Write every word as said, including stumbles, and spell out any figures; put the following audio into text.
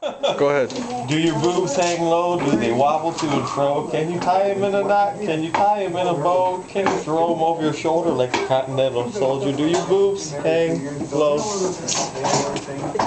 Go ahead. Do your boobs hang low? Do they wobble to and fro? Can you tie them in a knot? Can you tie them in a bow? Can you throw them over your shoulder like a continental soldier? Do your boobs hang low?